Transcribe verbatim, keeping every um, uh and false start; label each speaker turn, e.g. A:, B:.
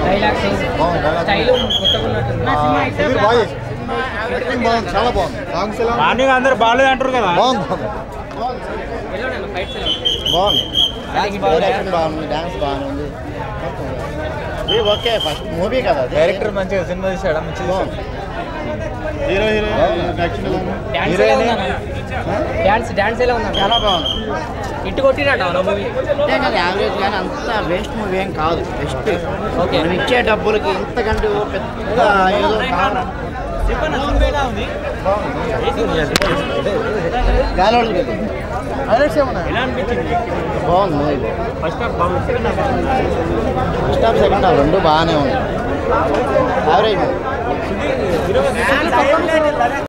A: Dialogues style
B: చాలా బాగుంది. Songs ఎలా
C: మార్నింగ్ అందరు బాగాలేదు అంటారు కదా.
B: బాగుంది బాగుంది డైరెక్షన్ బాగుంది, డాన్స్ బాగుంది. ఓకే ఫస్ట్ మూవీ కదా, డైరెక్టర్ మంచిగా సినిమా తీసాడు, మంచిగా బాగుంది. హీరో హీరోయిన్
A: డాన్స్ డాన్స్ ఎలా ఉందా?
B: చాలా బాగుంది.
A: ఇటు కొట్టినట్టు
B: యావరేజ్ కానీ అంత వేస్ట్ మూవీ ఏం కాదు. బెస్ట్. ఓకే మనం ఇచ్చే డబ్బులకి ఇంతకంటే పెద్ద ఏదో గాలోడు బాగుంది movie. First half second half రెండు బాగానే ఉంది. యావరేజ్